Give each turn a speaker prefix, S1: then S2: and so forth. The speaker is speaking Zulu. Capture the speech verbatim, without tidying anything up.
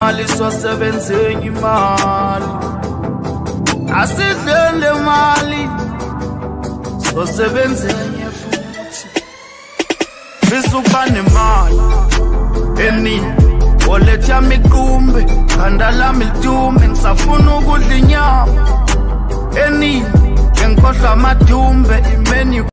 S1: imali swasebenzeni imali asidlele mali swasebenzeni futhi bisuka nemali eni wallet yami iqumbe khanda lami lidume ngisafuna ukudla inyama eni ngikhohlwa amadumbe imeni